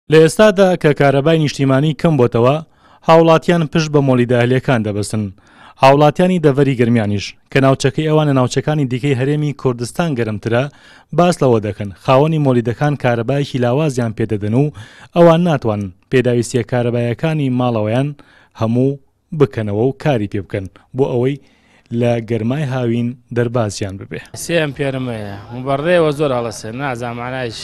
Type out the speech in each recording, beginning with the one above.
لە ئێستادا کە کارەبای نیشتیمانی کەم بۆتەوە هاوڵاتیان پشت بە مۆلیداهلەکان دەبەستن. هاوڵاتیانی دەڤەری گرمیانیش کە ناوچەکەی ئەوانە ناوچەکانی دیکەی هەرێمی کوردستان گەرمترە باس لەوە دەکەن خاوەنی مۆلیدەکان کارەبایەکی لاوازیان پێدەدەن و ئەوان ناتوان پێداویستیە کارەبایەکانی ماڵەوەیان هەموو بکەنەوە و کاری پێ بکەن بۆ ئەوەی لە گەرمای هاوین دەربازیان ببێ. سێم پێرمەیە مبەڕێەوە زۆر هەڵەسێ نازانمانایش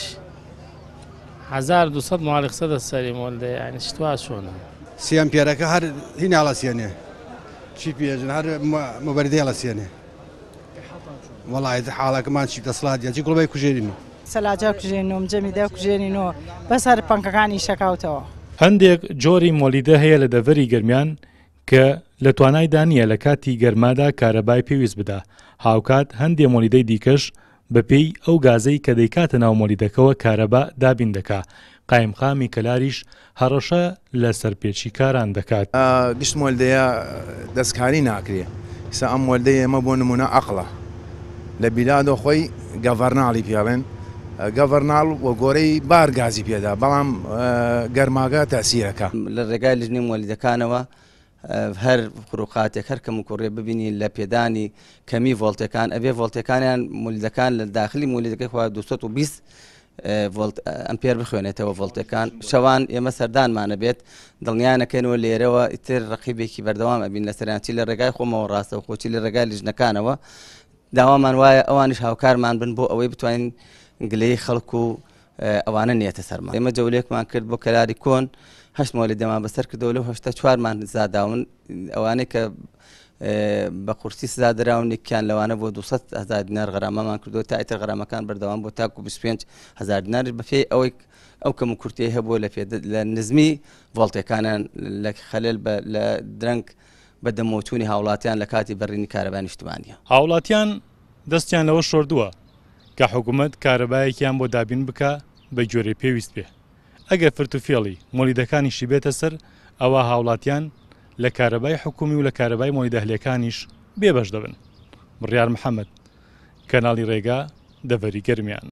1200 ماڵی قسە دەسەری مۆلدە یانی شتوا چۆنە سێم پێرەکە هەر هی ناڵەسیێنێ چی پێژن هەر مەبەردەی هەڵەسیێنێ وەڵای حاڵەکەمان چی دەسڵات یاچی گوڵبەی کوژێنین سەلاجا کوژێنەوە جەمیدا کوژێنینەوە بەس هەر پەنکەکانی شەکاوتەوە. هەندێک جۆری مۆلیدە هەیە لە دەڤەری گەرمیان کە لە توانایدا نییە لە کاتی گەرمادا کارەبای پێویست بدە. هاوکات هەندێک مۆلیدەی دیکەش بەپێی ئەو گازەی کە دەیکاتە ناو مۆلیدەکەەوە کارەبا دابین دەکا. قایمخامی کەلاریش هەڕەشە لە سەرپێچی کاران دەکات. گشت مۆلدەیە دەستکاری ناکرێ سا ئەم مۆلدەی ئێمە بۆ نمونە عەقڵە لە بیلادۆ خۆی گەڤەرناڵی پێڵێن گەڤەرناڵ وە گۆرەی بارگازی پێدا بەڵام گەرماگە تەسیرەکە لە ڕێگای لژنی مۆلیدەکانەوە هەر قوڕوقاتێک هەر کەم و کوڕێ ببینی لە پێدانی کەمی ڤۆڵتەکان ئەبێ ڤۆڵتەکانیان مۆلیدەکان لە داخلی مۆلیدەکەی خوا 220 ئەمپێر بخوێنێتەوە ڤۆڵتەکان شەوان ئێمە سەردانمانە بێت دڵنیانەکەنەوە لێرەوە ئیتر ڕقیبێکی بەردەوام ئەبین لە سەرانچی لە ڕێگای خۆمەوە ڕاستە و خۆچی لە ڕێگای لیژنەکانەوە داوامان وایە ئەوانش هاوکارمان بن بۆ ئەوەی بتوانین گلەی خەڵک و ئەوانە نیەتە سەرمان. ئێمە جەولێکمان کرد بۆ کەلاری کۆن 8 مۆلیدەمان بەسەر کردەوە لەو 84مان زاداون ئەوانەی کە بە قورسی سزا دراونێکیان لەوانە بۆ 200,000 دینار غەرامەمان کردەوە تا ئیتر غەرامەکان بەردەوام بۆ تاکو 25,000 دینار بەفێ ئەوەی ئەو کەم و کورتەی هەبووە لە نزمی ڤۆڵتەکانیان لە خەلێل لە درەنگ بە دەمەوتونی هاوڵاتیان لە کاتی بەڕینی کارەبای نیشتیمانیە. هاوڵاتیان دەستیان لەوە شۆردووە کە حکوومەت کارەبایەکیان بۆ دابین بکە بە جۆرەی پێویست بێ. ئەگەر فرتوفێڵی مۆلیدەکانیشی بێتە سەر ئەوە هاوڵاتیان لە کارەبای حکومی و لە کارەبای مۆلیدەهلەکانیش بێبەش دەبن. بڕیار محەممەد کەناڵی ڕێگا دەڤەری گەرمیان.